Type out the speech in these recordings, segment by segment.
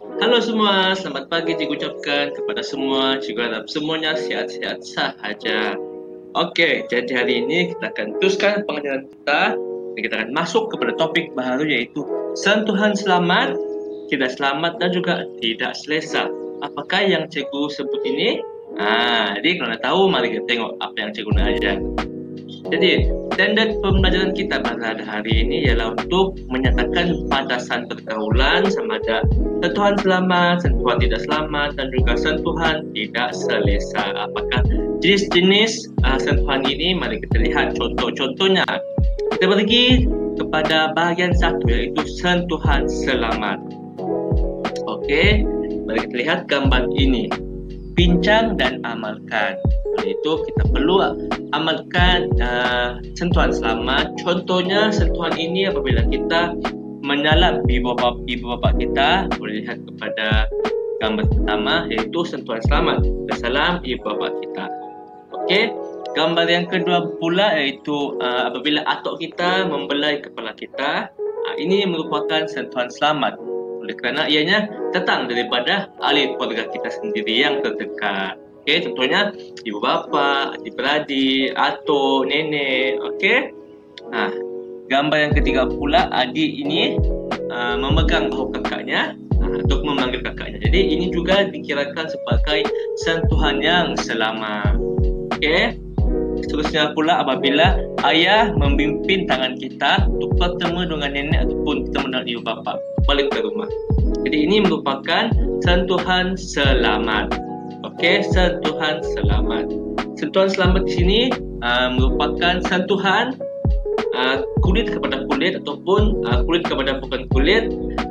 Halo semua, selamat pagi cikgu ucapkan kepada semua. Cikgu harap semuanya sihat-sihat sahaja. Oke, jadi hari ini kita akan teruskan pengajaran kita dan kita akan masuk kepada topik baru yaitu sentuhan selamat, tidak selamat dan juga tidak selesa. Apakah yang cikgu sebut ini? Jadi kalau nak tahu mari kita tengok apa yang cikgu nak ajar. Jadi, standard pembelajaran kita pada hari ini ialah untuk menyatakan batasan pergaulan sama ada sentuhan selamat, sentuhan tidak selamat dan juga sentuhan tidak selesa. Apakah jenis-jenis sentuhan ini? Mari kita lihat contoh-contohnya. Kita pergi kepada bahagian satu iaitu sentuhan selamat. Okey, mari kita lihat gambar ini. Bincang dan amalkan. Itu kita perlu amalkan sentuhan selamat. Contohnya sentuhan ini apabila kita menyalap ibu bapa kita, boleh lihat kepada gambar pertama iaitu sentuhan selamat. Kita salam ibu bapa kita. Okey. Gambar yang kedua pula iaitu apabila atuk kita membelai kepala kita. Ini merupakan sentuhan selamat. Oleh kerana ianya datang daripada ahli keluarga kita sendiri yang terdekat. Okey, contohnya ibu bapa, adik-beradik, atuk, nenek. Okey. Gambar yang ketiga pula adik ini memegang bahu kakaknya untuk memanggil kakaknya. Jadi ini juga dikirakan sebagai sentuhan yang selamat. Okey. Seterusnya pula apabila ayah memimpin tangan kita untuk bertemu dengan nenek ataupun bertemu dengan ibu bapa balik ke rumah. Jadi ini merupakan sentuhan selamat. Okey, sentuhan selamat. Sentuhan selamat di sini merupakan sentuhan kulit kepada kulit ataupun kulit kepada bukan kulit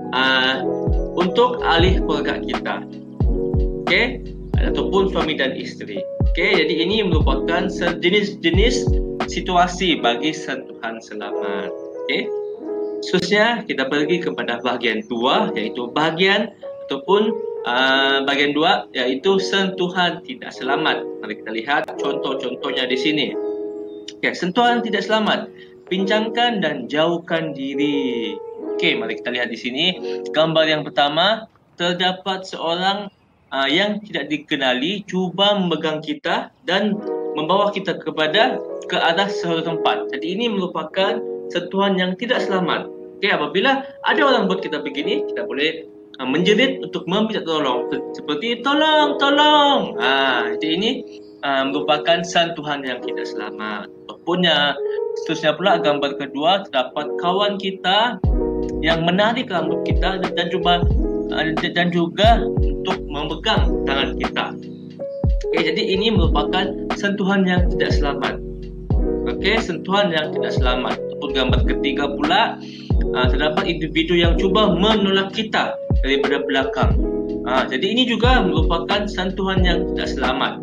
untuk ahli keluarga kita. Okey, ataupun suami dan isteri. Okey, jadi ini merupakan jenis-jenis situasi bagi sentuhan selamat. Okey. Seterusnya kita pergi kepada bahagian 2 iaitu bahagian ataupun bahagian 2 iaitu sentuhan tidak selamat. Mari kita lihat contoh-contohnya di sini. Okey, sentuhan tidak selamat. Bincangkan dan jauhkan diri. Okey, mari kita lihat di sini gambar yang pertama. Terdapat seorang yang tidak dikenali cuba memegang kita dan membawa kita ke arah sesuatu tempat. Jadi ini merupakan sentuhan yang tidak selamat. Okey, apabila ada orang buat kita begini, kita boleh menjerit untuk meminta tolong seperti tolong. Jadi ini merupakan sentuhan yang tidak selamat. Ataupun seterusnya pula gambar kedua, terdapat kawan kita yang menarik rambut kita dan juga untuk memegang tangan kita. Okey, jadi ini merupakan sentuhan yang tidak selamat. Okey, sentuhan yang tidak selamat. Ataupun gambar ketiga pula, terdapat individu yang cuba menolak kita daripada belakang. Jadi ini juga merupakan sentuhan yang tidak selamat.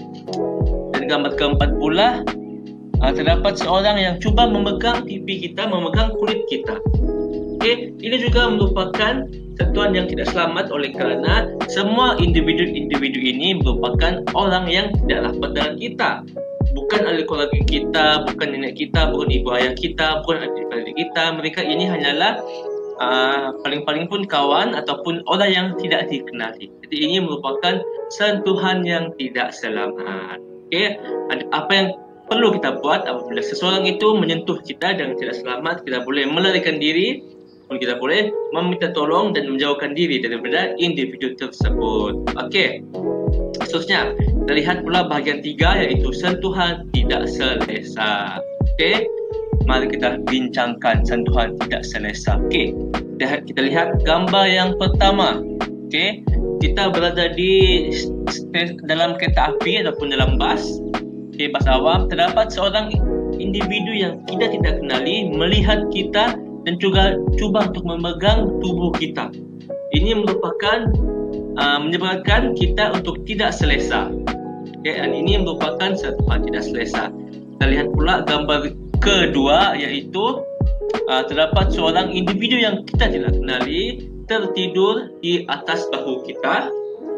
Dan gambar keempat pula, terdapat seorang yang cuba memegang pipi kita, memegang kulit kita. Okey, ini juga merupakan sentuhan yang tidak selamat oleh kerana semua individu-individu ini merupakan orang yang tidak rapat dengan kita. Bukan ahli keluarga kita, bukan nenek kita, bukan ibu ayah kita, bukan adik-adik kita. Mereka ini hanyalah paling-paling pun kawan ataupun orang yang tidak dikenali. Jadi ini merupakan sentuhan yang tidak selamat. Okey, apa yang perlu kita buat apabila seseorang itu menyentuh kita dengan tidak selamat, kita boleh melarikan diri, kita boleh meminta tolong dan menjauhkan diri daripada individu tersebut. Okey. Seterusnya, kita lihat pula bahagian 3 iaitu sentuhan tidak selesa. Okey. Mari kita bincangkan sentuhan tidak selesa. Okey. Kita lihat gambar yang pertama. Okey. Kita berada di dalam kereta api ataupun dalam bas. Okey, bas awam. Terdapat seorang individu yang kita tidak kenali melihat kita dan juga cuba untuk memegang tubuh kita. Ini merupakan menyebabkan kita untuk tidak selesa. Okay, dan ini merupakan sentuhan tidak selesa. Kita lihat pula gambar kedua iaitu terdapat seorang individu yang kita tidak kenali tertidur di atas bahu kita.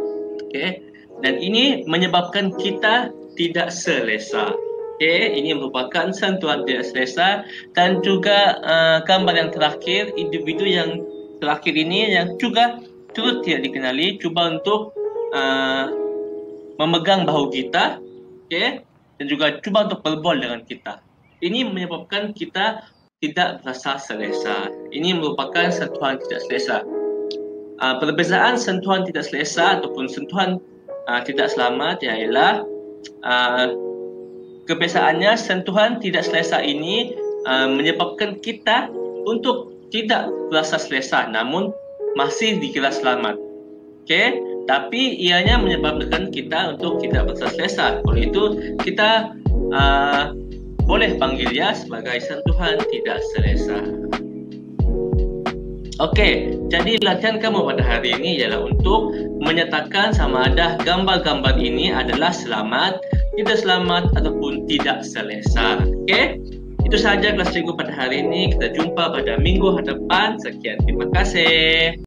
Okay, dan ini menyebabkan kita tidak selesa. Okey, ini merupakan sentuhan tidak selesa. Dan juga gambar yang terakhir, individu yang terakhir ini yang juga turut tidak dikenali, cuba untuk memegang bahu kita, okay? Dan juga cuba untuk berbual dengan kita. Ini menyebabkan kita tidak merasa selesa. Ini merupakan sentuhan tidak selesa. Perbezaan sentuhan tidak selesa ataupun sentuhan tidak selamat ialah kebiasaannya sentuhan tidak selesa ini menyebabkan kita untuk tidak merasa selesa, namun masih dikira selamat. Okay? Tapi ianya menyebabkan kita untuk tidak merasa selesa. Oleh itu kita boleh panggil dia sebagai sentuhan tidak selesa. Okey, jadi latihan kamu pada hari ini ialah untuk menyatakan sama ada gambar-gambar ini adalah selamat, tidak selamat ataupun tidak selesa. Okey, itu sahaja kelas cikgu pada hari ini. Kita jumpa pada minggu hadapan. Sekian, terima kasih.